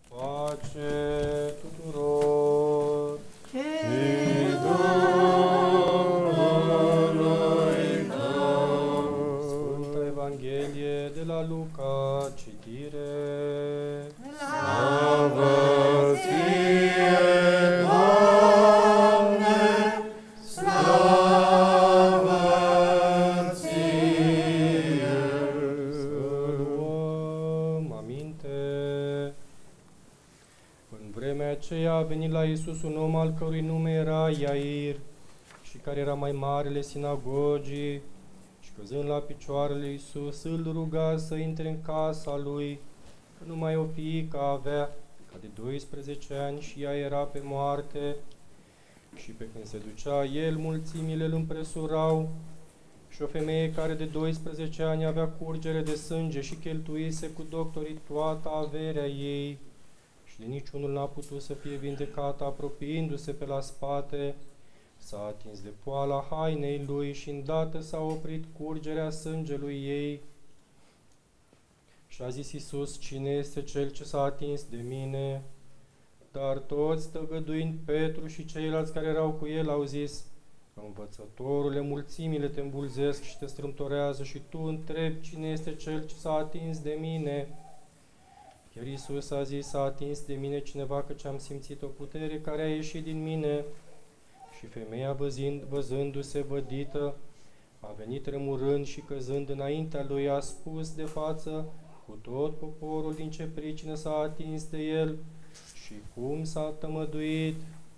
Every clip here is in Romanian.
Pace tuturor! Sfânta Evanghelie de la Luca, citire. Slavă ție, Doamne! Slavă ție! Să luăm aminte. În vremea aceea a venit la Iisus un om al cărui nume era Iair și care era mai marele sinagogii și căzând la picioarele lui Iisus îl ruga să intre în casa lui, că numai o fiică avea, ca de 12 ani, și ea era pe moarte. Și pe când se ducea el, mulțimile îl împresurau. Și o femeie care de 12 ani avea curgere de sânge și cheltuise cu doctorii toată averea ei, și de niciunul n-a putut să fie vindecată, apropiindu-se pe la spate, s-a atins de poala hainei lui și îndată s-a oprit curgerea sângelui ei. Și a zis Iisus: cine este cel ce s-a atins de mine? Dar toți, tăgăduind Petru și ceilalți care erau cu el, au zis: Învățătorule, mulțimile te îmbulzesc și te strâmtorează și tu întrebi cine este cel ce s-a atins de mine. Iar Iisus a zis: s-a atins de mine cineva, căci am simțit o putere care a ieșit din mine. Și femeia, văzându-se vădită, a venit tremurând și căzând înaintea lui, a spus de față cu tot poporul din ce pricină s-a atins de el și cum s-a tămăduit.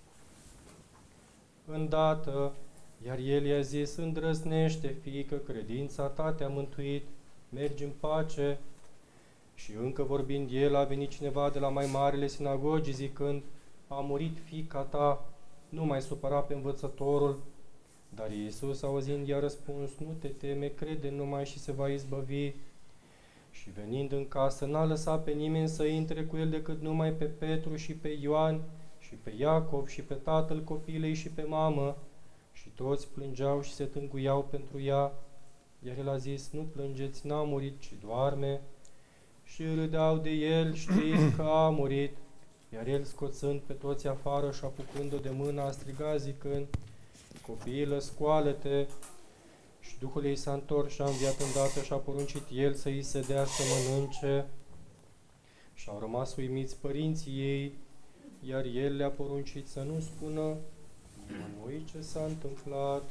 Îndată, iar el i-a zis: îndrăznește, fiică, credința ta te-a mântuit, mergi în pace. Și încă vorbind el, a venit cineva de la mai marele sinagogii, zicând: a murit fiica ta, nu mai supăra pe învățătorul. Dar Iisus, auzind, i-a răspuns: nu te teme, crede numai și se va izbăvi. Și venind în casă, n-a lăsat pe nimeni să intre cu el decât numai pe Petru și pe Ioan și pe Iacov și pe tatăl copilei și pe mamă. Și toți plângeau și se tânguiau pentru ea. Iar el a zis: nu plângeți, n-a murit, ci doarme. Și râdeau de el, știind că a murit. Iar el, scoțând pe toți afară și apucând-o de mână, a strigat zicând: copiilă, scoală-te! Și Duhul ei s-a întors și a înviat îndată și a poruncit el să îi se dea să mănânce. Și au rămas uimiți părinții ei, iar el le-a poruncit să nu spună nimănui ce s-a întâmplat.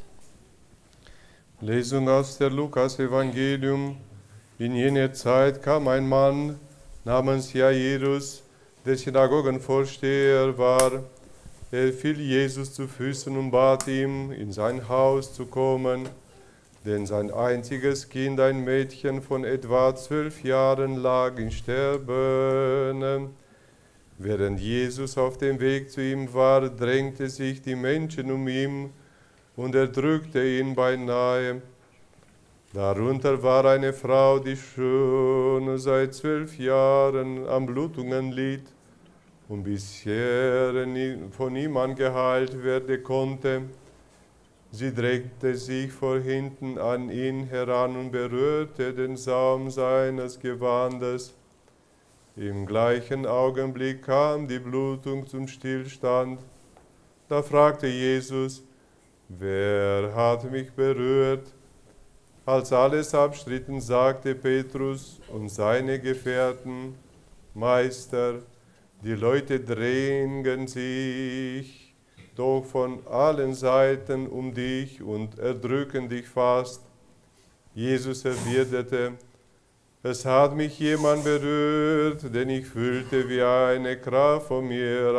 Lesung aus der Lukas-Evangelium. In jener Zeit kam ein Mann namens Jairus, der Synagogenvorsteher war. Er fiel Jesus zu Füßen und bat ihm, in sein Haus zu kommen, denn sein einziges Kind, ein Mädchen von etwa 12 Jahren, lag im Sterben. Während Jesus auf dem Weg zu ihm war, drängte sich die Menschen um ihn und erdrückte ihn beinahe. Darunter war eine Frau, die schon seit 12 Jahren an Blutungen litt und bisher von niemand geheilt werden konnte. Sie drängte sich von hinten an ihn heran und berührte den Saum seines Gewandes. Im gleichen Augenblick kam die Blutung zum Stillstand. Da fragte Jesus: wer hat mich berührt? Als alles abstritten, sagte Petrus und seine Gefährten: Meister, die Leute drängen sich doch von allen Seiten um dich und erdrücken dich fast. Jesus erwiderte: es hat mich jemand berührt, denn ich fühlte, wie eine Kraft von mir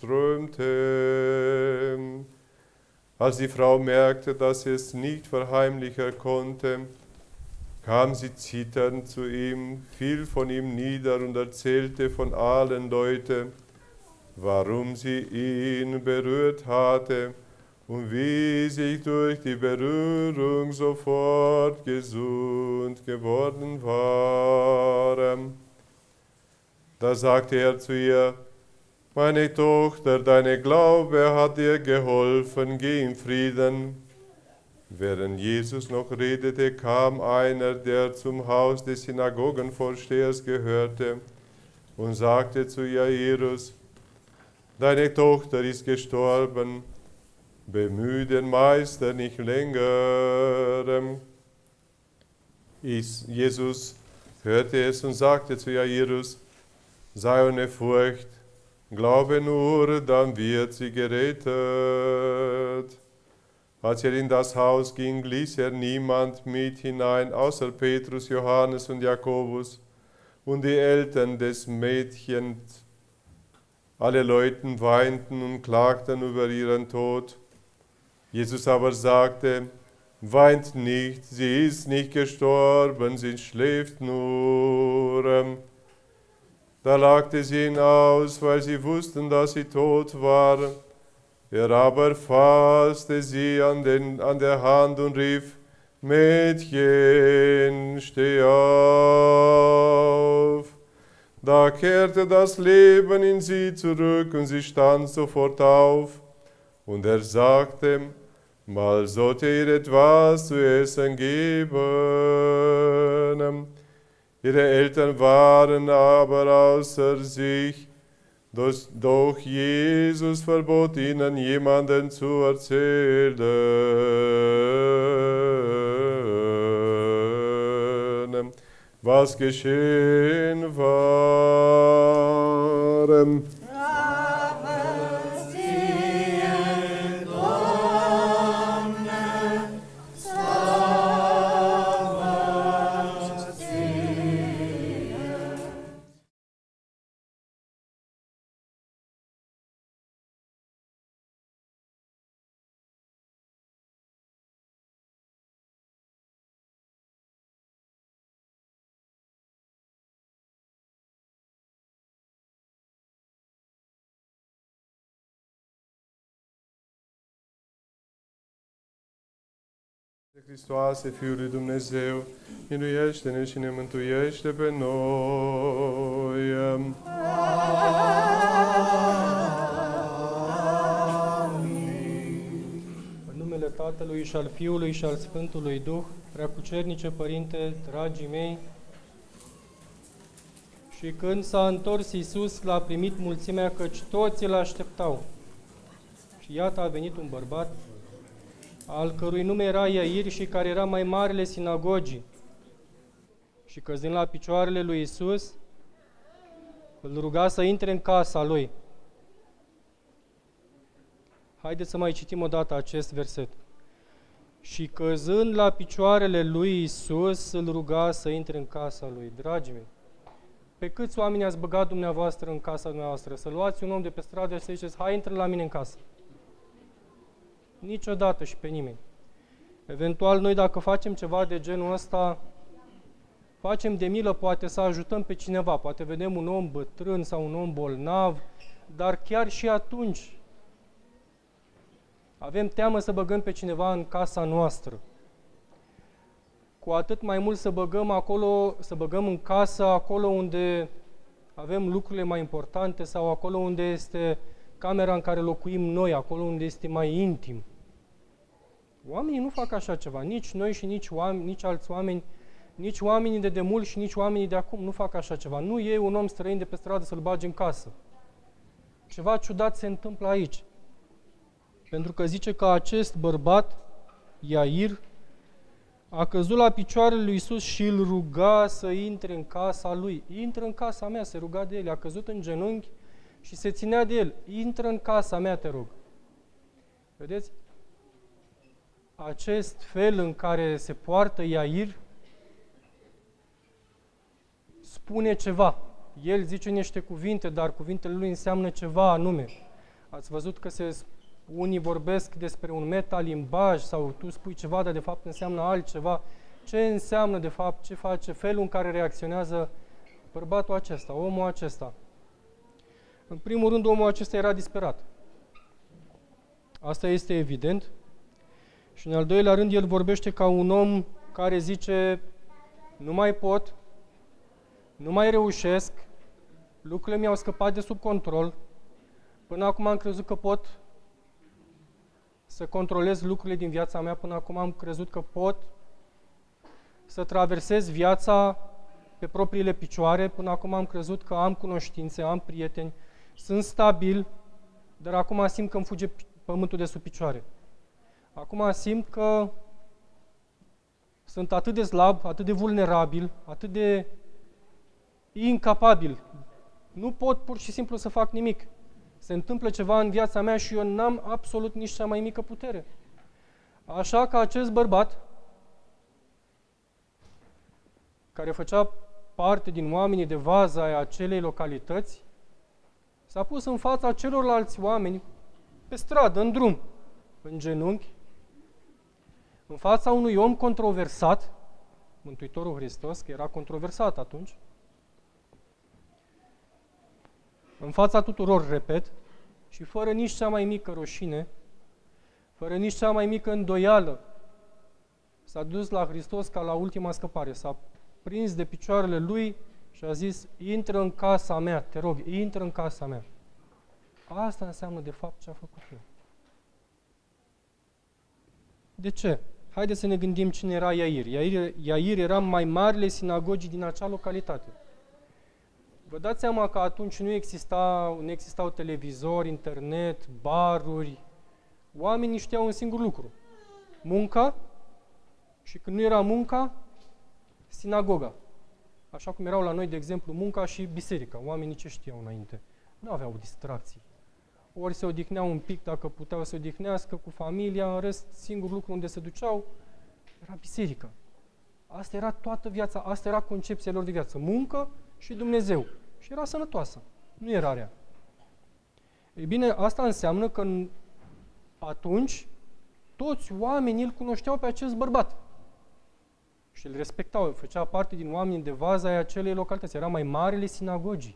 ausströmte. Als die Frau merkte, dass sie es nicht verheimlichen konnte, kam sie zitternd zu ihm, fiel von ihm nieder und erzählte von allen Leuten, warum sie ihn berührt hatte und wie sich durch die Berührung sofort gesund geworden war. Da sagte er zu ihr: meine Tochter, dein Glaube hat dir geholfen, geh in Frieden. Während Jesus noch redete, kam einer, der zum Haus des Synagogenvorstehers gehörte, und sagte zu Jairus, deine Tochter ist gestorben, bemühe den Meister nicht länger. Jesus hörte es und sagte zu Jairus, sei ohne Furcht, glaube nur, dann wird sie gerettet. Als er in das Haus ging, ließ er niemand mit hinein, außer Petrus, Johannes und Jakobus und die Eltern des Mädchens. Alle Leute weinten und klagten über ihren Tod. Jesus aber sagte, weint nicht, sie ist nicht gestorben, sie schläft nur. Da lachte sie ihn aus, weil sie wussten, dass sie tot war. Er aber fasste sie an der Hand und rief, Mädchen, steh auf. Da kehrte das Leben in sie zurück und sie stand sofort auf. Und er sagte, mal sollte ihr etwas zu essen geben. Ihre Eltern waren aber außer sich, doch Jesus verbot ihnen, jemanden zu erzählen, was geschehen war. Hristoase, Fiul lui Dumnezeu, miluiește-ne și ne mântuiește pe noi. În numele Tatălui și al Fiului și al Sfântului Duh, Preacucernice Părinte, dragii mei, și când s-a întors Iisus, l-a primit mulțimea, căci toți îl așteptau. Și iată a venit un bărbat, al cărui nume era Iair și care era mai marele sinagogii. Și căzând la picioarele lui Iisus, îl ruga să intre în casa lui. Haideți să mai citim o dată acest verset. Și căzând la picioarele lui Iisus, îl ruga să intre în casa lui. Dragii mei, pe câți oameni ați băgat dumneavoastră în casa dumneavoastră? Să luați un om de pe stradă și să ziceți, hai, intră la mine în casă. Niciodată și pe nimeni. Eventual, noi dacă facem ceva de genul ăsta, facem de milă, poate să ajutăm pe cineva, poate vedem un om bătrân sau un om bolnav, dar chiar și atunci avem teamă să băgăm pe cineva în casa noastră. Cu atât mai mult să băgăm în casă acolo unde avem lucrurile mai importante sau acolo unde este camera în care locuim noi, acolo unde este mai intim. Oamenii nu fac așa ceva, nici noi și nici alți oameni, nici oamenii de demult și nici oamenii de acum nu fac așa ceva. Nu iei un om străin de pe stradă să-l bagi în casă. Ceva ciudat se întâmplă aici. Pentru că zice că acest bărbat, Iair, a căzut la picioarele lui Iisus și îl ruga să intre în casa lui. Intră în casa mea, se ruga de el, a căzut în genunchi și se ținea de el. Intră în casa mea, te rog. Vedeți? Acest fel în care se poartă Iair spune ceva. El zice niște cuvinte, dar cuvintele lui înseamnă ceva anume. Ați văzut că unii vorbesc despre un metalimbaj sau tu spui ceva, dar de fapt înseamnă altceva. Ce înseamnă de fapt, ce face, felul în care reacționează bărbatul acesta, omul acesta? În primul rând, omul acesta era disperat. Asta este evident. Și în al doilea rând, el vorbește ca un om care zice, nu mai pot, nu mai reușesc, lucrurile mi-au scăpat de sub control, până acum am crezut că pot să controlez lucrurile din viața mea, până acum am crezut că pot să traversez viața pe propriile picioare, până acum am crezut că am cunoștințe, am prieteni, sunt stabil, dar acum simt că îmi fuge pământul de sub picioare. Acum simt că sunt atât de slab, atât de vulnerabil, atât de incapabil. Nu pot pur și simplu să fac nimic. Se întâmplă ceva în viața mea și eu n-am absolut nici cea mai mică putere. Așa că acest bărbat, care făcea parte din oamenii de vază ai acelei localități, s-a pus în fața celorlalți oameni, pe stradă, în drum, în genunchi, în fața unui om controversat, Mântuitorul Hristos, că era controversat atunci, în fața tuturor, repet, și fără nici cea mai mică rușine, fără nici cea mai mică îndoială, s-a dus la Hristos ca la ultima scăpare, s-a prins de picioarele lui și a zis: intră în casa mea, te rog, intră în casa mea. Asta înseamnă de fapt ce a făcut el. De ce? Haideți să ne gândim cine era Iair. Iair era mai marele sinagogii din acea localitate. Vă dați seama că atunci nu existau televizori, internet, baruri. Oamenii știau un singur lucru: munca, și când nu era munca, sinagoga. Așa cum erau la noi, de exemplu, munca și biserica. Oamenii ce știau înainte? Nu aveau distracții. Ori se odihneau un pic dacă puteau să odihnească cu familia, în rest, singurul lucru unde se duceau era biserica. Asta era toată viața, asta era concepția lor de viață. Muncă și Dumnezeu. Și era sănătoasă. Nu era rea. Ei bine, asta înseamnă că atunci toți oamenii îl cunoșteau pe acest bărbat. Și îl respectau. Făcea parte din oamenii de vază ai acelei localități. Era mai marele sinagogii.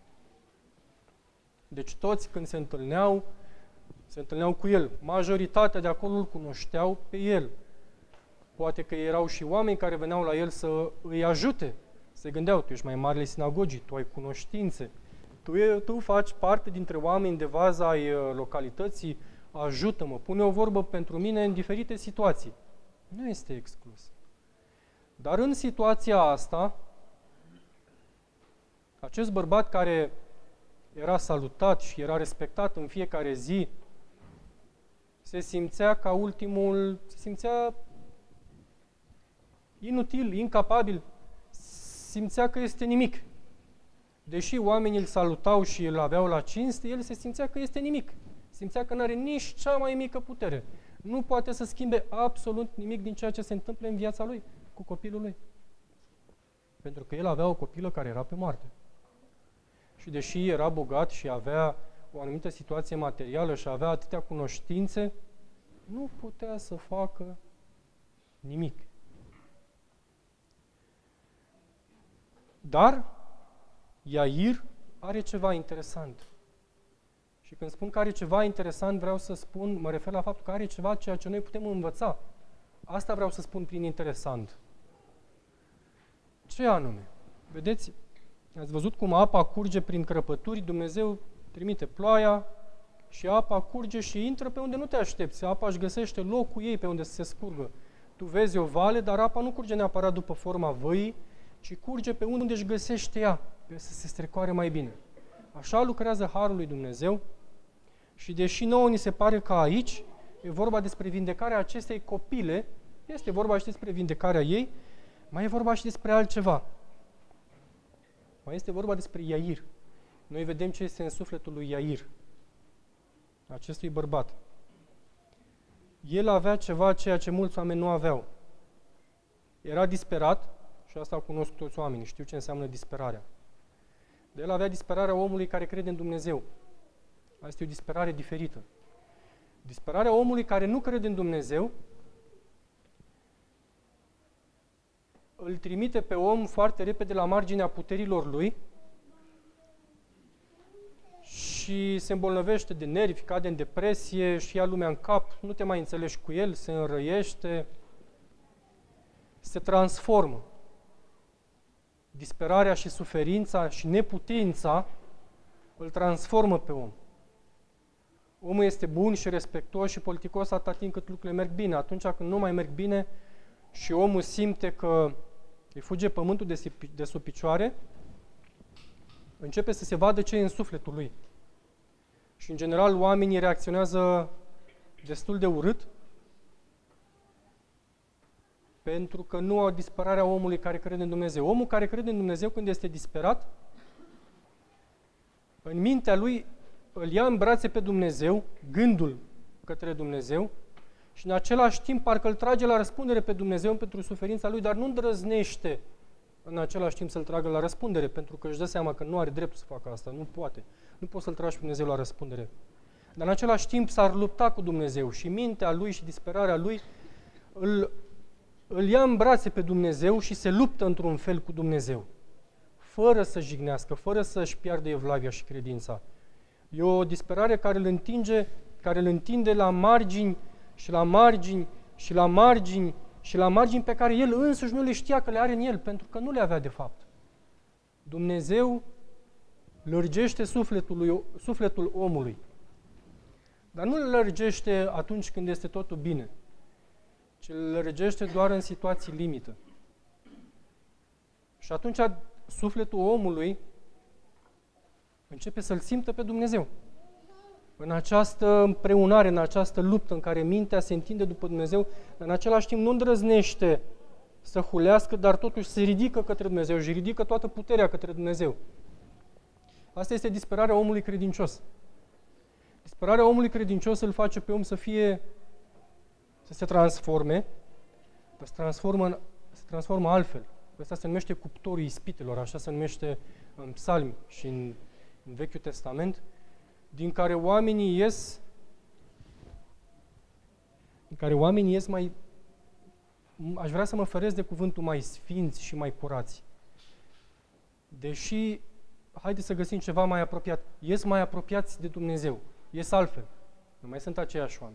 Deci toți când se întâlneau cu el. Majoritatea de acolo îl cunoșteau pe el. Poate că erau și oameni care veneau la el să îi ajute. Se gândeau: tu ești mai marele sinagogii, tu ai cunoștințe, tu faci parte dintre oameni de vază ai localității, ajută-mă, pune o vorbă pentru mine în diferite situații. Nu este exclus. Dar în situația asta, acest bărbat care era salutat și era respectat în fiecare zi, se simțea ca ultimul, se simțea inutil, incapabil, simțea că este nimic. Deși oamenii îl salutau și îl aveau la cinste, el se simțea că este nimic. Simțea că nu are nici cea mai mică putere. Nu poate să schimbe absolut nimic din ceea ce se întâmplă în viața lui, cu copilul lui. Pentru că el avea o copilă care era pe moarte. Și deși era bogat și avea o anumită situație materială și avea atâtea cunoștințe, nu putea să facă nimic. Dar Iair are ceva interesant. Și când spun că are ceva interesant, vreau să spun, mă refer la faptul că are ceva ceea ce noi putem învăța. Asta vreau să spun prin interesant. Ce anume? Vedeți, ați văzut cum apa curge prin crăpături, Dumnezeu trimite ploaia și apa curge și intră pe unde nu te aștepți. Apa își găsește locul ei pe unde să se scurgă. Tu vezi o vale, dar apa nu curge neapărat după forma văii, ci curge pe unde își găsește ea, pe să se strecoare mai bine. Așa lucrează Harul lui Dumnezeu și deși nouă ni se pare că aici e vorba despre vindecarea acestei copile, este vorba și despre vindecarea ei, mai e vorba și despre altceva. Mai este vorba despre Iair. Noi vedem ce este în sufletul lui Iair, acestui bărbat. El avea ceva ceea ce mulți oameni nu aveau. Era disperat, și asta cunosc toți oamenii, știu ce înseamnă disperarea. De el avea disperarea omului care crede în Dumnezeu. Asta este o disperare diferită. Disperarea omului care nu crede în Dumnezeu îl trimite pe om foarte repede la marginea puterilor lui și se îmbolnăvește de nervi, cade în depresie și ia lumea în cap, nu te mai înțelegi cu el, se înrăiește, se transformă. Disperarea și suferința și neputința îl transformă pe om. Omul este bun și respectuos și politicos atât timp cât lucrurile merg bine. Atunci când nu mai merg bine și omul simte că îi fuge pământul de sub picioare, începe să se vadă ce e în sufletul lui. Și, în general, oamenii reacționează destul de urât, pentru că nu au disperarea omului care crede în Dumnezeu. Omul care crede în Dumnezeu, când este disperat, în mintea lui îl ia în brațe pe Dumnezeu, gândul către Dumnezeu, și în același timp parcă îl trage la răspundere pe Dumnezeu pentru suferința lui, dar nu îndrăznește în același timp să-l tragă la răspundere, pentru că își dă seama că nu are dreptul să facă asta, nu poate. Nu poți să-l tragi pe Dumnezeu la răspundere. Dar în același timp s-ar lupta cu Dumnezeu și mintea lui și disperarea lui îl ia în brațe pe Dumnezeu și se luptă într-un fel cu Dumnezeu, fără să jignească, fără să-și piardă evlavia și credința. E o disperare care îl întinde la margini și la margini și la margini și la margini pe care el însuși nu le știa că le are în el, pentru că nu le avea de fapt. Dumnezeu lărgește sufletul omului, dar nu îl lărgește atunci când este totul bine, ci îl lărgește doar în situații limită. Și atunci sufletul omului începe să-L simtă pe Dumnezeu. În această împreunare, în această luptă în care mintea se întinde după Dumnezeu, în același timp nu îndrăznește să hulească, dar totuși se ridică către Dumnezeu și ridică toată puterea către Dumnezeu. Asta este disperarea omului credincios. Disperarea omului credincios îl face pe om să se transforme, dar se transformă altfel. Asta se numește cuptorul ispitelor, așa se numește în Psalmi și în Vechiul Testament, din care oamenii ies mai, aș vrea să mă feresc de cuvântul mai sfinți și mai curați. Deși, haideți să găsim ceva mai apropiat, ies mai apropiați de Dumnezeu, ies altfel, nu mai sunt aceiași oameni.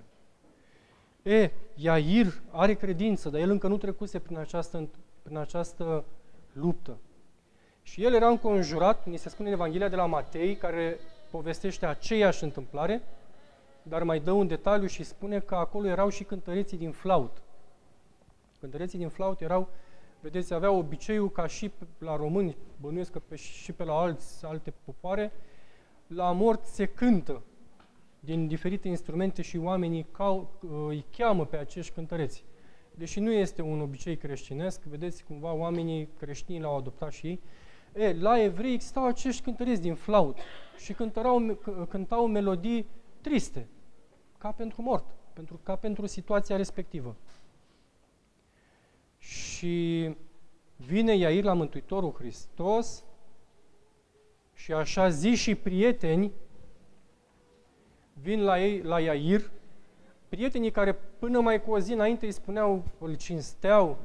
Iair are credință, dar el încă nu trecuse prin această luptă. Și el era înconjurat, ni se spune în Evanghelia de la Matei, care povestește aceeași întâmplare, dar mai dă un detaliu și spune că acolo erau și cântăreții din flaut. Cântăreții din flaut erau, vedeți, aveau obiceiul ca și la români, bănuiesc că și pe la alte popoare, la mort se cântă din diferite instrumente și oamenii îi cheamă pe acești cântăreți. Deși nu este un obicei creștinesc, vedeți, cumva oamenii creștini l-au adoptat și ei. La evrei existau acești cântăreți din flaut și cântau melodii triste, ca pentru mort, ca pentru situația respectivă. Și vine Iair la Mântuitorul Hristos și așa zi și prieteni vin la Iair, prietenii care până mai cu o zi înainte îi spuneau, îl cinsteau,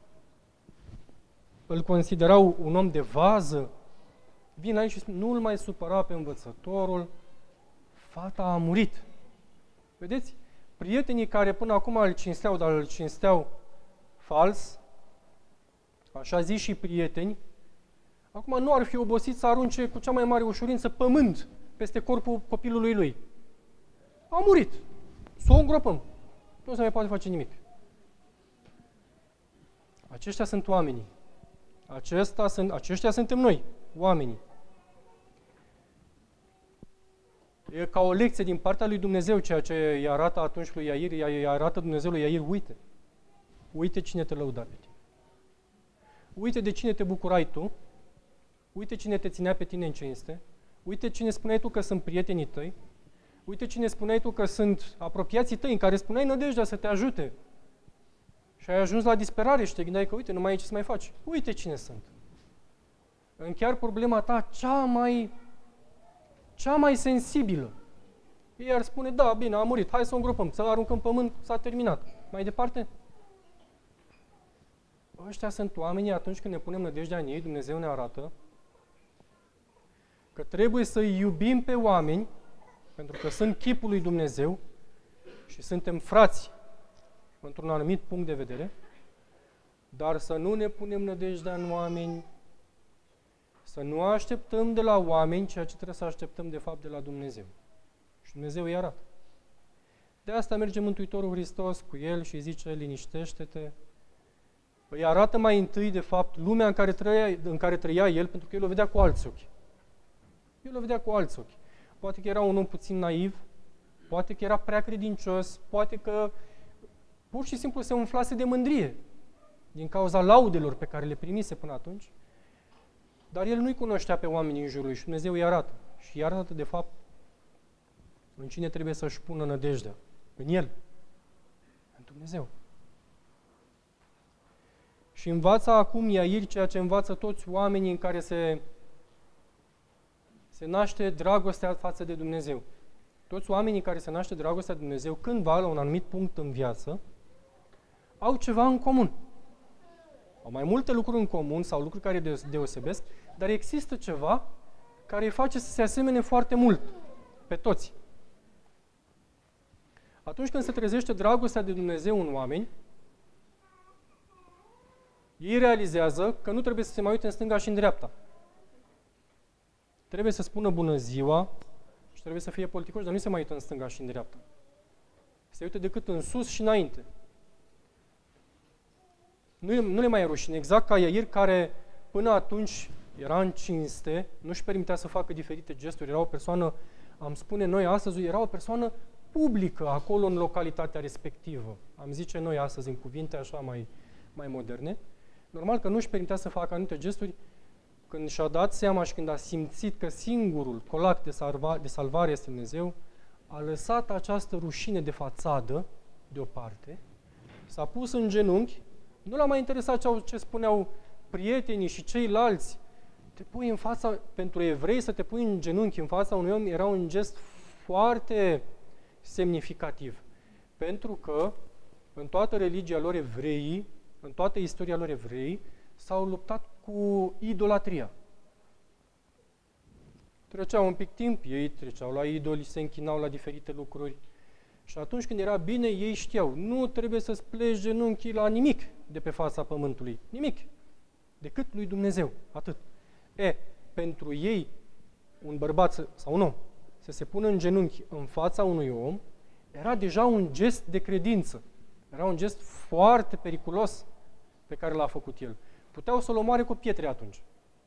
îl considerau un om de vază, vin aici și spun, nu îl mai supăra pe învățătorul, fata a murit. Vedeți? Prietenii care până acum îl cinsteau, dar îl cinsteau fals, așa zi și prieteni, acum nu ar fi obosit să arunce cu cea mai mare ușurință pământ peste corpul copilului lui. A murit. Să o îngropăm. Nu se mai poate face nimic. Aceștia sunt oamenii. Aceștia suntem noi, oamenii. E ca o lecție din partea lui Dumnezeu, ceea ce îi arată atunci lui Iair, îi arată Dumnezeu lui Iair, uite cine te lăuda pe tine. Uite de cine te bucurai tu, uite cine te ținea pe tine în cinste, uite cine spuneai tu că sunt prietenii tăi, uite cine spuneai tu că sunt apropiații tăi, în care spuneai nădejdea să te ajute. Și ai ajuns la disperare și te gândeai că, uite, nu mai ai ce să mai faci. Uite cine sunt. În chiar problema ta cea mai sensibilă. Ei ar spune, da, bine, a murit, hai să o îngropăm, să aruncăm pământ, s-a terminat. Mai departe? Ăștia sunt oamenii, atunci când ne punem nădejdea în ei, Dumnezeu ne arată că trebuie să-i iubim pe oameni, pentru că sunt chipul lui Dumnezeu și suntem frați într-un anumit punct de vedere, dar să nu ne punem nădejdea în oameni, să nu așteptăm de la oameni ceea ce trebuie să așteptăm de fapt de la Dumnezeu. Și Dumnezeu îi arată. De asta merge Mântuitorul Hristos cu el și zice, liniștește-te, Îi arată mai întâi, de fapt, lumea în care trăia el, pentru că el o vedea cu alți ochi. El o vedea cu alți ochi. Poate că era un om puțin naiv, poate că era prea credincios, poate că pur și simplu se umflase de mândrie din cauza laudelor pe care le primise până atunci, dar el nu-i cunoștea pe oamenii în jurul lui și Dumnezeu îi arată. Și îi arată, de fapt, în cine trebuie să-și pună nădejdea. În el. În Dumnezeu. Și învață acum Iair ceea ce învață toți oamenii în care se naște dragostea față de Dumnezeu. Toți oamenii care se naște dragostea de Dumnezeu, cândva, la un anumit punct în viață, au ceva în comun. Au mai multe lucruri în comun sau lucruri care deosebesc, dar există ceva care îi face să se asemene foarte mult pe toți. Atunci când se trezește dragostea de Dumnezeu în oameni, ei realizează că nu trebuie să se mai uite în stânga și în dreapta. Trebuie să spună bună ziua și trebuie să fie politicoși, dar nu se mai uită în stânga și în dreapta. Se uită decât în sus și înainte. Nu le mai e rușine. Exact ca Iair, care până atunci era în cinste, nu-și permitea să facă diferite gesturi. Era o persoană, am spune noi astăzi, era o persoană publică acolo în localitatea respectivă. Am zice noi astăzi în cuvinte așa mai moderne. Normal că nu-și permitea să facă anumite gesturi. Când și-a dat seama și când a simțit că singurul colac de salvare este Dumnezeu, a lăsat această rușine de fațadă deoparte, s-a pus în genunchi, nu l-a mai interesat ce spuneau prietenii și ceilalți. Te pui în fața, pentru evrei să te pui în genunchi în fața unui om era un gest foarte semnificativ. Pentru că în toată religia lor evreii, în toată istoria lor evreii, s-au luptat cu idolatria. Treceau un pic timp, ei treceau la idoli, se închinau la diferite lucruri. Și atunci când era bine, ei știau, nu trebuie să-ți pleci genunchii la nimic de pe fața pământului. Nimic. Decât lui Dumnezeu. Atât. Pentru ei, un bărbat sau un om, să se pună în genunchi în fața unui om, era deja un gest de credință. Era un gest foarte periculos pe care l-a făcut el. Puteau să-l omoare cu pietre atunci.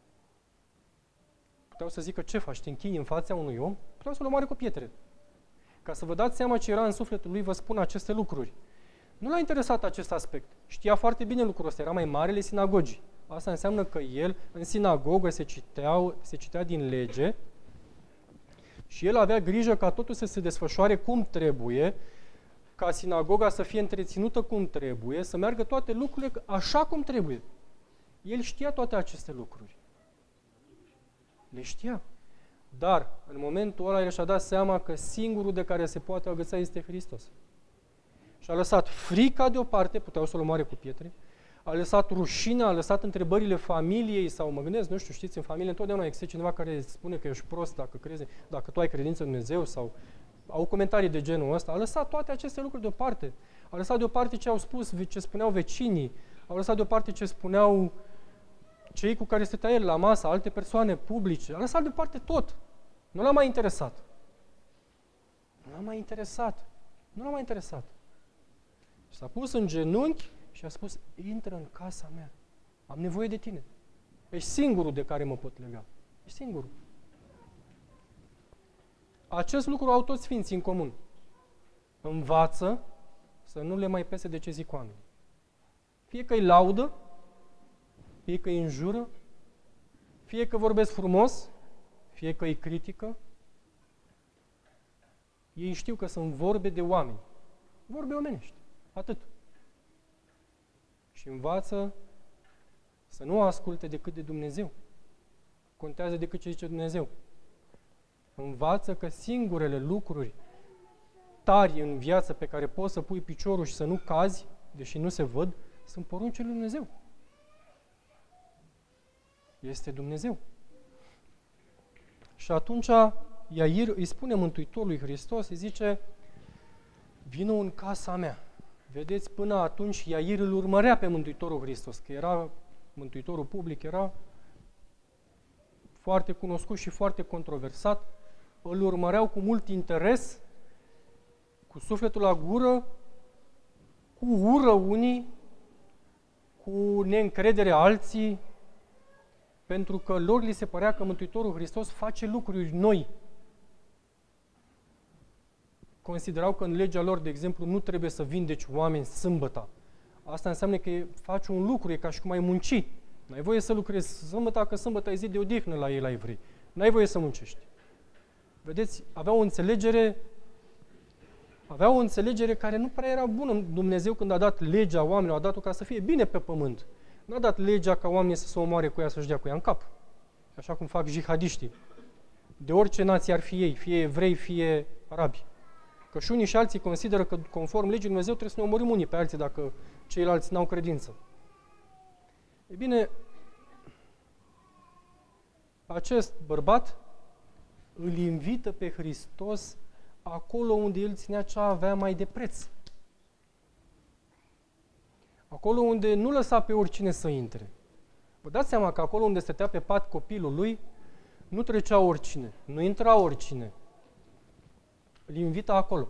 Puteau să zică, ce faci, te închini în fața unui om? Puteau să-l omoare cu pietre. Ca să vă dați seama ce era în sufletul lui, vă spun aceste lucruri. Nu l-a interesat acest aspect. Știa foarte bine lucrul ăsta, era mai marele sinagogii. Asta înseamnă că el, în sinagogă, se citea din lege și el avea grijă ca totul să se desfășoare cum trebuie, ca sinagoga să fie întreținută cum trebuie, să meargă toate lucrurile așa cum trebuie. El știa toate aceste lucruri. Le știa. Dar, în momentul ăla, el și-a dat seama că singurul de care se poate agăța este Hristos. Și a lăsat frica deoparte, puteau să-l omoare cu pietre, a lăsat rușinea, a lăsat întrebările familiei sau, mă gândesc, nu știu, știți, în familie întotdeauna există cineva care spune că ești prost dacă tu ai credință în Dumnezeu sau au comentarii de genul ăsta. A lăsat toate aceste lucruri deoparte. A lăsat deoparte ce au spus, ce spuneau vecinii, au lăsat deoparte ce spuneau cei cu care stătea el la masă, alte persoane publice. A lăsat deoparte tot. Nu l-a mai interesat. Nu l-a mai interesat. Nu l-a mai interesat. Și s-a pus în genunchi și a spus, intră în casa mea. Am nevoie de tine. Ești singurul de care mă pot lega. Ești singurul. Acest lucru au toți sfinții în comun. Învață să nu le mai pese de ce zic oamenii. Fie că îi laudă, fie că îi înjură, fie că vorbesc frumos, fie că îi critică, ei știu că sunt vorbe de oameni. Vorbe omenești. Atât. Și învață să nu asculte decât de Dumnezeu. Contează decât ce zice Dumnezeu. Învață că singurele lucruri tari în viață pe care poți să pui piciorul și să nu cazi, deși nu se văd, sunt poruncile lui Dumnezeu. Este Dumnezeu. Și atunci Iair îi spune Mântuitorului Hristos, îi zice, vină în casa mea. Vedeți, până atunci Iair îl urmărea pe Mântuitorul Hristos, că era Mântuitorul public, era foarte cunoscut și foarte controversat, îl urmăreau cu mult interes, cu sufletul la gură, cu ură unii, cu neîncredere alții, pentru că lor li se părea că Mântuitorul Hristos face lucruri noi. Considerau că în legea lor, de exemplu, nu trebuie să vindeci oameni sâmbăta. Asta înseamnă că faci un lucru, e ca și cum ai munci. N-ai voie să lucrezi sâmbăta, că sâmbăta e zi de odihnă la ei, la evrei. N-ai voie să muncești. Vedeți, aveau o înțelegere care nu prea era bună. Dumnezeu, când a dat legea oamenilor, a dat-o ca să fie bine pe pământ. Nu a dat legea ca oamenii să se omoare cu ea, să-și dea cu ea în cap. Așa cum fac jihadiștii. De orice nație ar fi ei, fie evrei, fie arabi. Că și unii și alții consideră că, conform legii Dumnezeu, trebuie să ne omorâm unii pe alții dacă ceilalți n-au credință. E bine, acest bărbat îl invită pe Hristos acolo unde el ținea ce avea mai de preț. Acolo unde nu lăsa pe oricine să intre. Vă dați seama că acolo unde stătea pe pat copilul lui, nu trecea oricine, nu intra oricine. Îl invită acolo.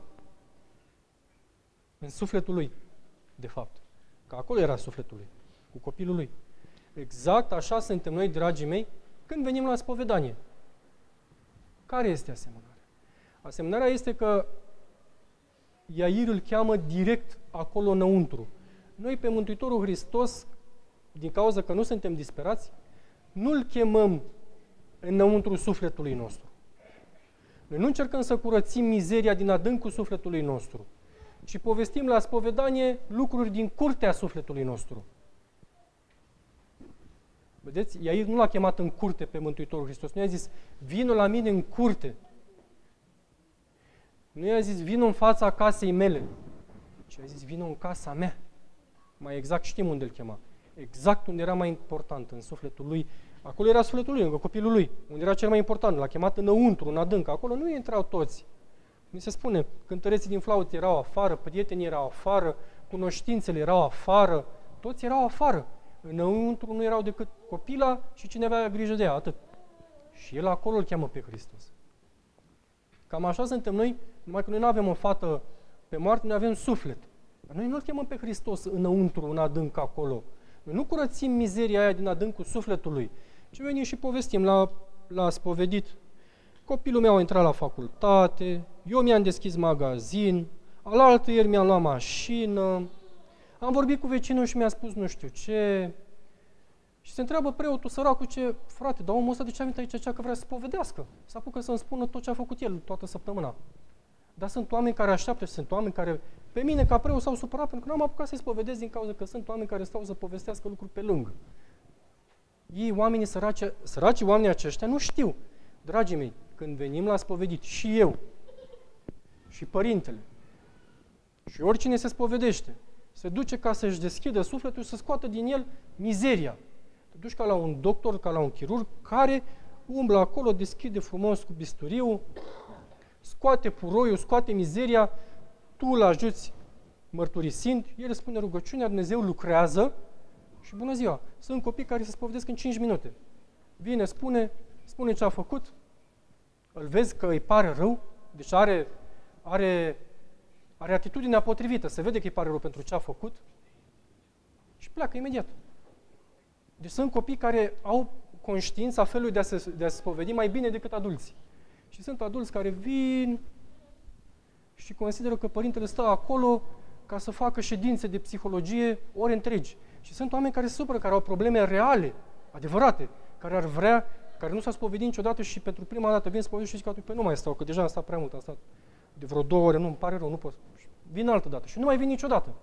În sufletul lui, de fapt. Că acolo era sufletul lui, cu copilul lui. Exact așa suntem noi, dragii mei, când venim la spovedanie. Care este asemănarea? Asemănarea este că Iair îl cheamă direct acolo înăuntru. Noi pe Mântuitorul Hristos, din cauza că nu suntem disperați, nu îl chemăm înăuntru sufletului nostru. Noi nu încercăm să curățim mizeria din adâncul sufletului nostru, ci povestim la spovedanie lucruri din curtea sufletului nostru. Vedeți? Iair nu l-a chemat în curte pe Mântuitorul Hristos. Nu i-a zis, vino la mine în curte. Nu i-a zis, vino în fața casei mele. Ci i-a zis, vino în casa mea. Mai exact știm unde îl chema. Exact unde era mai important, în sufletul lui. Acolo era sufletul lui, lângă copilul lui. Unde era cel mai important. L-a chemat înăuntru, în adânc. Acolo nu intrau toți. Mi se spune, cântăreții din flaută erau afară, prietenii erau afară, cunoștințele erau afară, toți erau afară. Înăuntru nu erau decât copila și cine avea grijă de ea, atât. Și el acolo îl cheamă pe Hristos. Cam așa suntem noi, numai că noi nu avem o fată pe moarte, noi avem suflet. Dar noi nu-l chemăm pe Hristos înăuntru, în adânc acolo. Noi nu curățim mizeria aia din adâncul sufletului, ci venim și povestim la spovedit. Copilul meu a intrat la facultate, eu mi-am deschis magazin, alaltă ieri mi-am luat mașină, am vorbit cu vecinul și mi-a spus nu știu ce. Și se întreabă preotul săracul ce, frate, dar omul ăsta de ce a venit aici că vrea să spovedească? Să apucă să-mi spună tot ce a făcut el toată săptămâna. Dar sunt oameni care așteaptă și sunt oameni care, pe mine ca preot, s-au supărat pentru că n-am apucat să-i spovedesc din cauza că sunt oameni care stau să povestească lucruri pe lângă. Ei, oamenii săraci oamenii aceștia, nu știu. Dragii mei, când venim la spovedit, și eu, și părintele, și oricine se spovedește, se duce ca să-și deschidă sufletul și să scoată din el mizeria. Te duci ca la un doctor, ca la un chirurg, care umblă acolo, deschide frumos cu bisturiul, scoate puroiul, scoate mizeria, tu îl ajuți mărturisind, el spune rugăciunea, Dumnezeu lucrează și bună ziua. Sunt copii care se spovedesc în 5 minute. Vine, spune ce a făcut, îl vezi că îi pare rău, deci are atitudinea potrivită, se vede că îi pare rău pentru ce a făcut și pleacă imediat. Deci sunt copii care au conștiința felului de a se spovedi mai bine decât adulții. Și sunt adulți care vin și consideră că părintele stă acolo ca să facă ședințe de psihologie ore întregi. Și sunt oameni care se supără, care au probleme reale, adevărate, care ar vrea, care nu s-au spovedit niciodată și pentru prima dată vin spovedit și zic că păi nu mai stau, că deja am stat prea mult, am stat de vreo 2 ore, nu, îmi pare rău, nu pot. Vin altă dată și nu mai vin niciodată.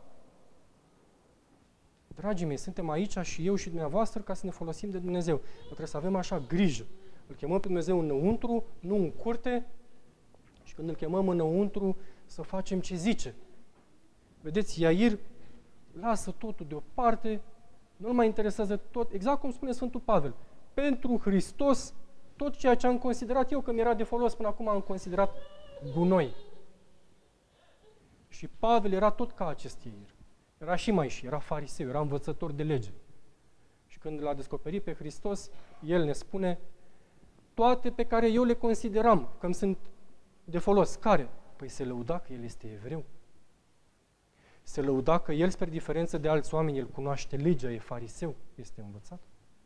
Dragii mei, suntem aici și eu și dumneavoastră ca să ne folosim de Dumnezeu. Dar trebuie să avem așa grijă. Îl chemăm pe Dumnezeu înăuntru, nu în curte, și când îl chemăm înăuntru, să facem ce zice. Vedeți, Iair lasă totul deoparte, nu-l mai interesează tot, exact cum spune Sfântul Pavel. Pentru Hristos, tot ceea ce am considerat eu că mi-era de folos până acum am considerat gunoi. Și Pavel era tot ca acest Iair. Era și mai și, era fariseu, era învățător de lege. Și când l-a descoperit pe Hristos, el ne spune, toate pe care eu le consideram că îmi sunt de folos. Care? Păi se lăuda că el este evreu. Se lăuda că el, spre diferență de alți oameni, el cunoaște legea, e fariseu, este învățat.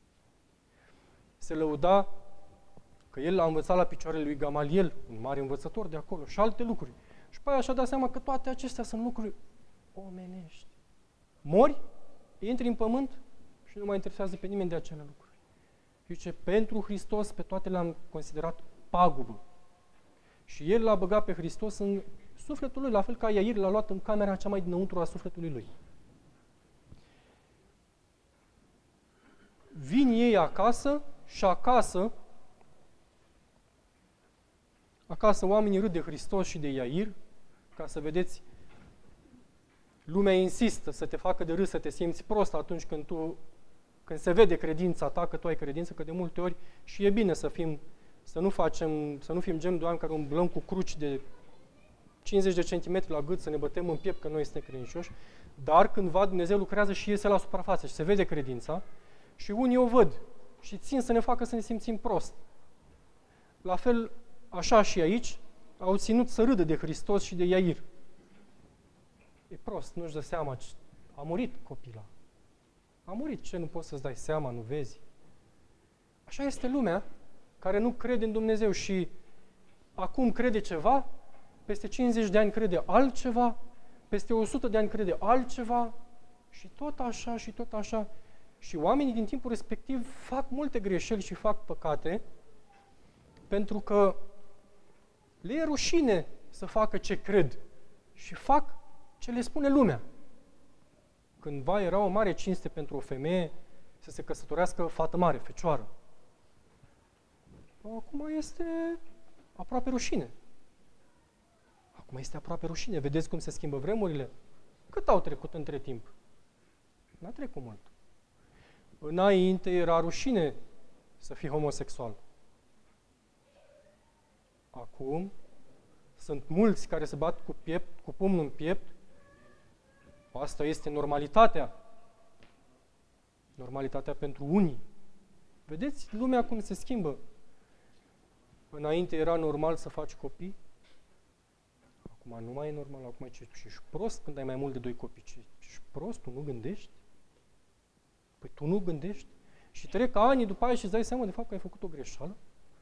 Se lăuda că el a învățat la picioarele lui Gamaliel, un mare învățător de acolo, și alte lucruri. Și pe aia și-a dat seama că toate acestea sunt lucruri omenești. Mori, intri în pământ și nu mai interesează pe nimeni de acele lucruri. Zice, pentru Hristos pe toate le-am considerat pagubă. Și el l-a băgat pe Hristos în sufletul lui, la fel ca Iair l-a luat în camera cea mai dinăuntru a sufletului lui. Vin ei acasă și acasă oamenii râd de Hristos și de Iair, ca să vedeți, lumea insistă să te facă de râs, să te simți prost atunci când se vede credința ta, că tu ai credință, că de multe ori și e bine să nu fim gen de oameni care umblăm cu cruci de 50 de centimetri la gât, să ne bătem în piept că noi suntem credincioși, dar cândva Dumnezeu lucrează și iese la suprafață și se vede credința și unii o văd și țin să ne facă să ne simțim prost. La fel, așa și aici, au ținut să râdă de Hristos și de Iair. E prost, nu-și dă seama, a murit copila. A murit, ce nu poți să-ți dai seama, nu vezi? Așa este lumea care nu crede în Dumnezeu și acum crede ceva, peste 50 de ani crede altceva, peste 100 de ani crede altceva și tot așa și tot așa. Și oamenii din timpul respectiv fac multe greșeli și fac păcate pentru că le e rușine să facă ce cred și fac ce le spune lumea. Cândva era o mare cinste pentru o femeie să se căsătorească fată mare, fecioară. Acum este aproape rușine. Acum este aproape rușine. Vedeți cum se schimbă vremurile? Cât au trecut între timp? N-a trecut mult. Înainte era rușine să fii homosexual. Acum sunt mulți care se bat cu pumnul în piept. Asta este normalitatea. Normalitatea pentru unii. Vedeți lumea cum se schimbă. Înainte era normal să faci copii. Acum nu mai e normal. Acum ești prost când ai mai mult de 2 copii. Ești prost? Tu nu gândești? Păi tu nu gândești? Și trec ani după aia și îți dai seama de fapt că ai făcut o greșeală.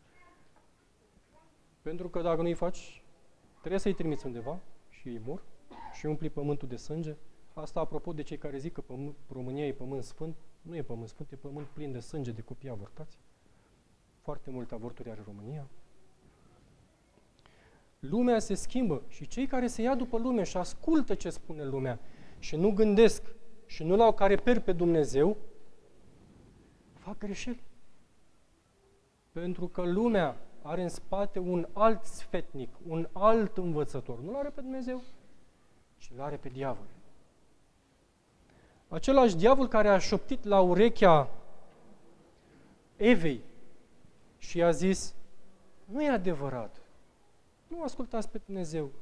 Pentru că dacă nu-i faci, trebuie să-i trimiți undeva și ei mor și umpli pământul de sânge. Asta apropo de cei care zic că România e pământ sfânt. Nu e pământ sfânt, e pământ plin de sânge de copii avortați. Foarte multe avorturi are România. Lumea se schimbă și cei care se ia după lume și ascultă ce spune lumea și nu gândesc și nu l-au ca reper pe Dumnezeu, fac greșeli. Pentru că lumea are în spate un alt sfetnic, un alt învățător. Nu l-are pe Dumnezeu, ci l-are pe diavol. Același diavol care a șoptit la urechea Evei și i-a zis, nu e adevărat, nu ascultați pe Dumnezeu.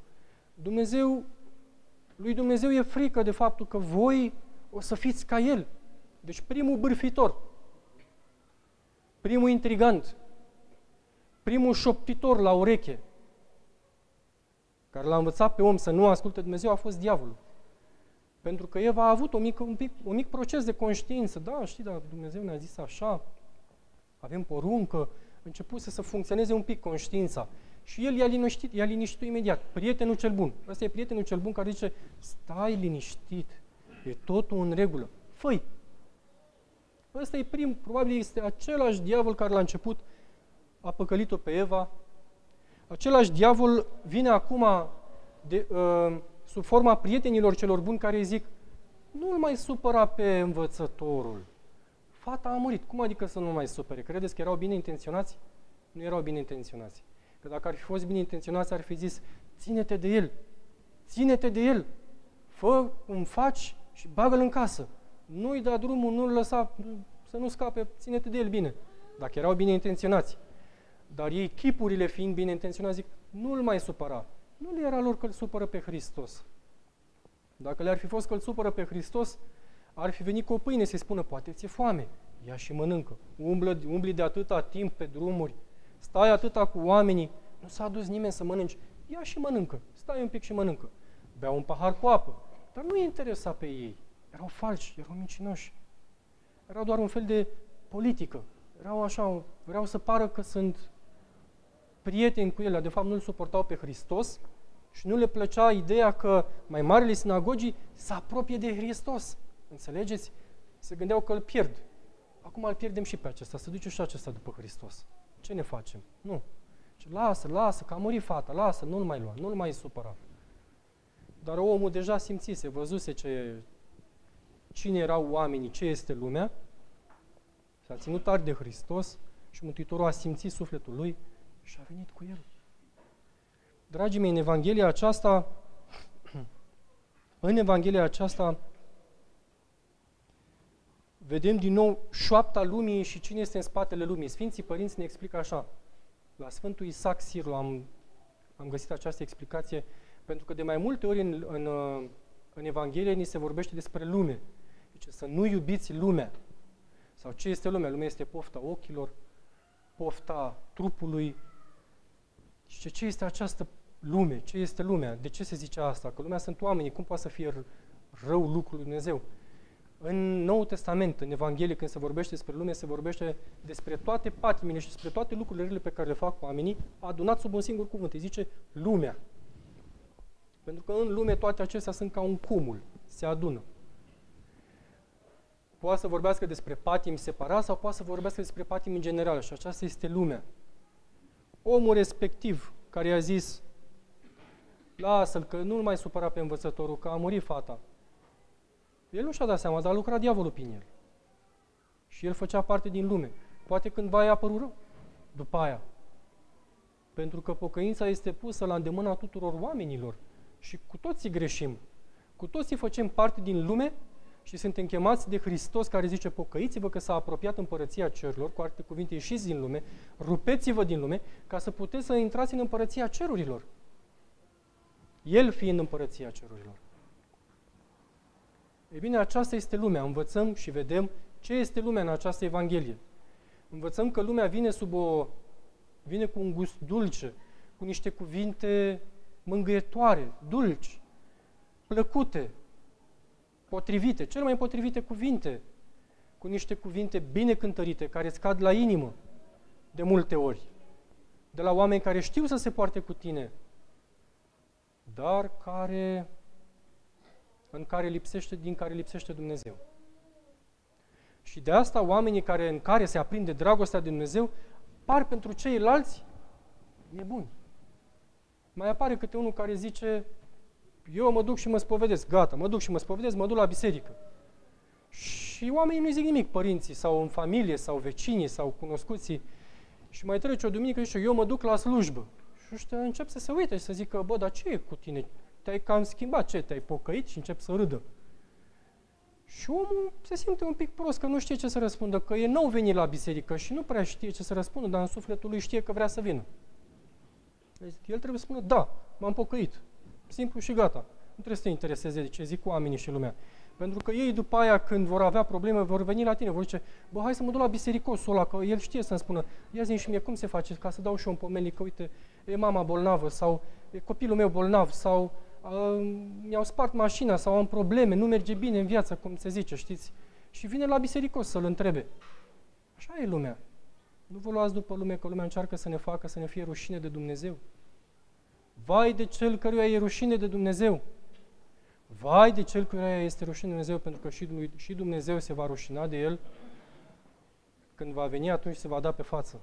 Lui Dumnezeu e frică de faptul că voi o să fiți ca El. Deci primul bârfitor, primul intrigant, primul șoptitor la ureche, care l-a învățat pe om să nu asculte Dumnezeu, a fost diavolul. Pentru că Eva a avut un mic proces de conștiință. Da, știi, dar Dumnezeu ne-a zis așa, avem poruncă, începuse să funcționeze un pic conștiința. Și el i-a liniștit imediat. Prietenul cel bun. Ăsta e prietenul cel bun care zice, stai liniștit, e totul în regulă. Fă-i! Ăsta e probabil este același diavol care la început a păcălit-o pe Eva. Același diavol vine acum sub forma prietenilor celor buni care îi zic, nu-l mai supăra pe învățătorul. Fata a murit. Cum adică să nu mai supere? Credeți că erau bine intenționați? Nu erau bine intenționați. Că dacă ar fi fost bine intenționați, ar fi zis, ține-te de el, ține-te de el, fă cum faci și bagă-l în casă. Nu-i da drumul, nu-l lăsa să nu scape, ține-te de el bine. Dacă erau bine intenționați. Dar ei, chipurile fiind bine intenționați, zic, nu-l mai supăra. Nu le era lor că îl supără pe Hristos. Dacă le-ar fi fost că îl supără pe Hristos, ar fi venit cu o pâine să-i spună, poate ți-e foame, ia și mănâncă. Umbli de atâta timp pe drumuri, stai atâta cu oamenii, nu s-a dus nimeni să mănânci, ia și mănâncă, stai un pic și mănâncă. Bea un pahar cu apă, Dar nu i interesa pe ei. Erau falși, erau mincinoși. Erau doar un fel de politică. Erau așa, vreau să pară că sunt prieteni cu ele. De fapt, nu-L suportau pe Hristos și nu le plăcea ideea că mai marele sinagogii se apropie de Hristos. Înțelegeți? Se gândeau că îl pierd. Acum îl pierdem și pe acesta. Se duce și acesta după Hristos. Ce ne facem? Nu. Lasă, că a murit fata, lasă, nu-l mai lua, nu-l mai supăra. Dar omul deja simțise, văzuse cine erau oamenii, ce este lumea, s-a ținut tare de Hristos și Mântuitorul a simțit sufletul lui și a venit cu el. Dragii mei, în Evanghelia aceasta vedem din nou șoapta lumii și cine este în spatele lumii. Sfinții Părinți ne explică așa. La Sfântul Isaac Sirlu am găsit această explicație, pentru că de mai multe ori în Evanghelie ni se vorbește despre lume. Deci să nu iubiți lumea. Sau ce este lumea? Lumea este pofta ochilor, pofta trupului. Și ce este această lume? Ce este lumea? De ce se zice asta? Că lumea sunt oamenii. Cum poate să fie rău lucrul lui Dumnezeu? În Noul Testament, în Evanghelie, când se vorbește despre lume, se vorbește despre toate patimile și despre toate lucrurile rele pe care le fac oamenii, adunat sub un singur cuvânt. Îi zice lumea. Pentru că în lume toate acestea sunt ca un cumul, se adună. Poate să vorbească despre patimi separat sau poate să vorbească despre patimi în general și aceasta este lumea. Omul respectiv care i-a zis, lasă-l că nu-l mai supăra pe învățătorul, că a murit fata. El nu și-a dat seama, dar a lucrat diavolul prin el. Și el făcea parte din lume. Poate cândva i-a apărut rău după aia. Pentru că pocăința este pusă la îndemâna tuturor oamenilor. Și cu toții greșim. Cu toții facem parte din lume și suntem chemați de Hristos care zice pocăiți-vă că s-a apropiat împărăția cerurilor, cu alte cuvinte ieșiți din lume, rupeți-vă din lume ca să puteți să intrați în împărăția cerurilor. El fiind împărăția cerurilor. Ei bine, aceasta este lumea. Învățăm și vedem ce este lumea în această Evanghelie. Învățăm că lumea vine cu un gust dulce, cu niște cuvinte mângâietoare, dulci, plăcute, potrivite, cele mai potrivite cuvinte, cu niște cuvinte bine cântărite, care îți cad la inimă de multe ori, de la oameni care știu să se poarte cu tine, dar din care lipsește Dumnezeu. Și de asta oamenii în care se aprinde dragostea de Dumnezeu par pentru ceilalți nebuni. Mai apare câte unul care zice, eu mă duc și mă spovedesc, gata, mă duc și mă spovedesc, mă duc la biserică. Și oamenii nu zic nimic, părinții, sau în familie, sau vecinii, sau cunoscuții. Și mai trece o duminică și zice, eu mă duc la slujbă. Și ăștia încep să se uite și să zică, bă, dar ce e cu tine? Te-ai cam schimbat, ce? Te-ai pocăit? Și încep să râdă. Și omul se simte un pic prost, că nu știe ce să răspundă, că e nou venit la biserică și nu prea știe ce să răspundă, dar în sufletul lui știe că vrea să vină. Deci, el trebuie să spună, da, m-am pocăit. Simplu și gata. Nu trebuie să te intereseze de ce zic oamenii și lumea. Pentru că ei după aia, când vor avea probleme, vor veni la tine, vor zice, bă, hai să mă duc la bisericosul ăla, că el știe să-mi spună, ia zi și mie cum se face, ca să dau și eu un pomenit, că uite, e mama bolnavă, sau e copilul meu bolnav, sau mi-au spart mașina, sau am probleme, nu merge bine în viață, cum se zice, știți? Și vine la bisericos să-l întrebe. Așa e lumea. Nu vă luați după lume, că lumea încearcă să ne facă să ne fie rușine de Dumnezeu. Vai de cel căruia e rușine de Dumnezeu! Vai de cel căruia este rușine de Dumnezeu, pentru că și Dumnezeu se va rușina de el când va veni, atunci se va da pe față.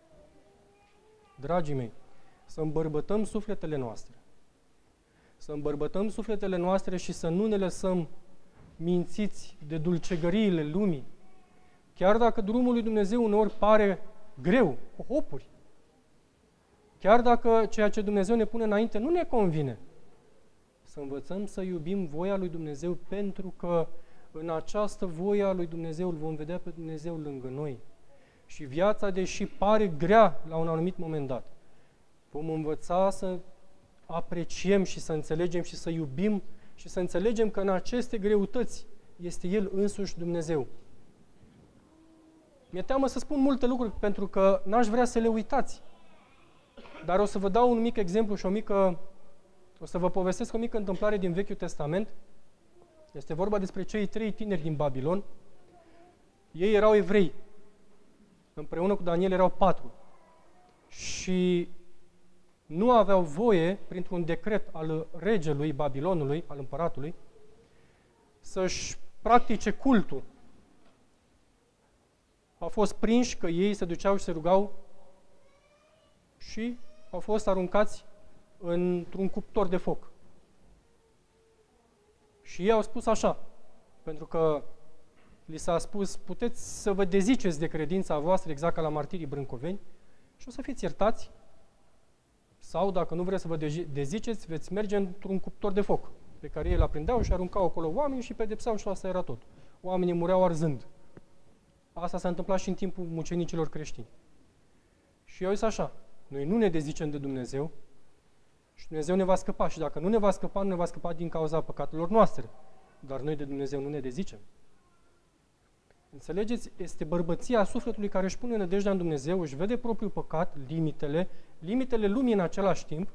Dragii mei, să îmbărbătăm sufletele noastre. Să îmbărbătăm sufletele noastre și să nu ne lăsăm mințiți de dulcegăriile lumii. Chiar dacă drumul lui Dumnezeu uneori pare greu, cu hopuri. Chiar dacă ceea ce Dumnezeu ne pune înainte nu ne convine. Să învățăm să iubim voia lui Dumnezeu, pentru că în această voie a lui Dumnezeu îl vom vedea pe Dumnezeu lângă noi. Și viața, deși pare grea la un anumit moment dat, vom învăța să apreciem și să înțelegem și să iubim și să înțelegem că în aceste greutăți este El însuși Dumnezeu. Mi-e teamă să spun multe lucruri pentru că n-aș vrea să le uitați. Dar o să vă dau un mic exemplu și o să vă povestesc o mică întâmplare din Vechiul Testament Este vorba despre cei 3 tineri din Babilon. Ei erau evrei. Împreună cu Daniel erau 4. Și nu aveau voie, printr-un decret al regelui Babilonului, al împăratului, să-și practice cultul. Au fost prinși că ei se duceau și se rugau și au fost aruncați într-un cuptor de foc. Și ei au spus așa, pentru că li s-a spus, puteți să vă deziceți de credința voastră, exact ca la martirii brâncoveni, și o să fiți iertați, sau dacă nu vreți să vă deziceți, veți merge într-un cuptor de foc, pe care ei îl aprindeau și aruncau acolo oameni și pedepseau și asta era tot. Oamenii mureau arzând. Asta s-a întâmplat și în timpul mucenicilor creștini. Și eu zis așa, noi nu ne dezicem de Dumnezeu și Dumnezeu ne va scăpa. Și dacă nu ne va scăpa, nu ne va scăpa din cauza păcatelor noastre. Dar noi de Dumnezeu nu ne dezicem. Înțelegeți? Este bărbăția sufletului care își pune nădejdea în Dumnezeu, își vede propriul păcat, limitele lumii în același timp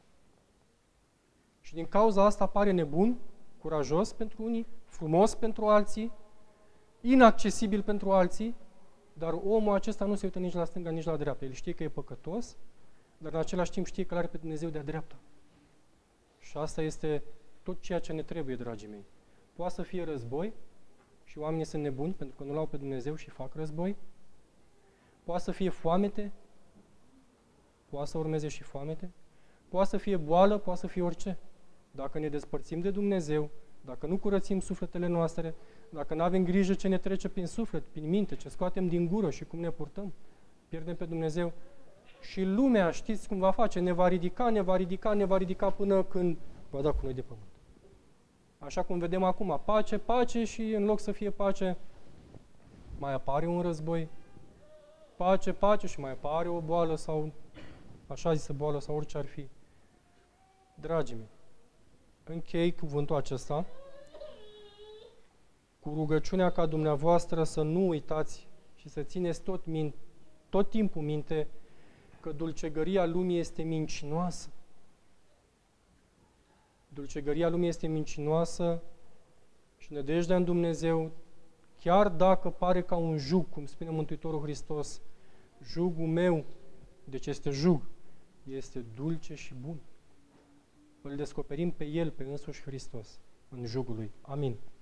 și din cauza asta pare nebun, curajos pentru unii, frumos pentru alții, inaccesibil pentru alții, dar omul acesta nu se uită nici la stânga, nici la dreapta. El știe că e păcătos, dar în același timp știe că l-are pe Dumnezeu de-a dreapta. Și asta este tot ceea ce ne trebuie, dragii mei. Poate să fie război și oamenii sunt nebuni pentru că nu l-au pe Dumnezeu și fac război. Poate să fie foamete, poate să urmeze și foamete. Poate să fie boală, poate să fie orice. Dacă ne despărțim de Dumnezeu, dacă nu curățim sufletele noastre, dacă nu avem grijă ce ne trece prin suflet, prin minte, ce scoatem din gură și cum ne purtăm, pierdem pe Dumnezeu. Și lumea, știți cum va face, ne va ridica până când va da cu noi de pământ. Așa cum vedem acum, pace și în loc să fie pace, mai apare un război, pace și mai apare o boală sau așa zisă boală sau orice ar fi. Dragii mei, închei cuvântul acesta cu rugăciunea ca dumneavoastră să nu uitați și să țineți tot timpul minte că dulcegăria lumii este mincinoasă. Dulcegăria lumii este mincinoasă și nădejdea în Dumnezeu, chiar dacă pare ca un jug, cum spune Mântuitorul Hristos, jugul meu, deci este jug, este dulce și bun. Îl descoperim pe El, pe însuși Hristos, în jugul Lui. Amin.